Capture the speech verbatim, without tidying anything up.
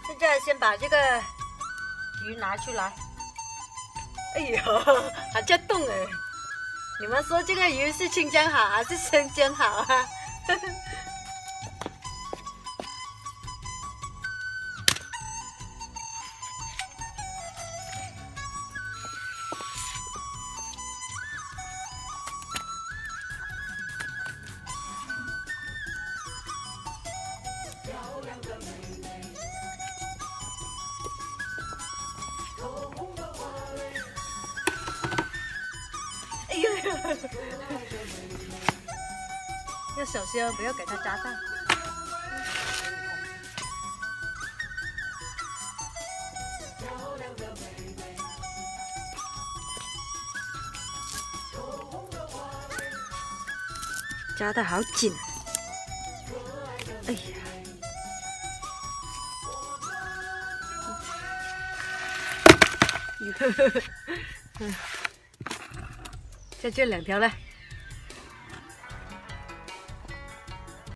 现在先把这个鱼拿出来。哎呦，还在动哎！你们说这个鱼是清蒸好还是生煎好啊？哎呦，要小心哦，不要给它扎到。扎得好紧，哎呀！再这两条了。